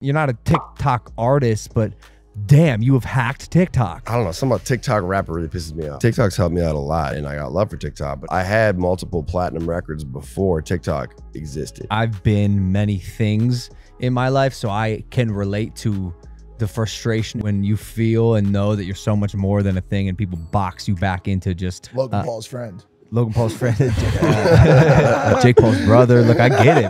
you're not a TikTok artist, but damn, you have hacked TikTok. I don't know, something about TikTok rapper really pisses me off. TikTok's helped me out a lot, and I got love for TikTok, but I had multiple platinum records before TikTok existed. I've been many things in my life, so I can relate to the frustration when you feel and know that you're so much more than a thing and people box you back into just Logan Paul's friend. Logan Paul's friend, Jake Paul's brother. Look, I get it.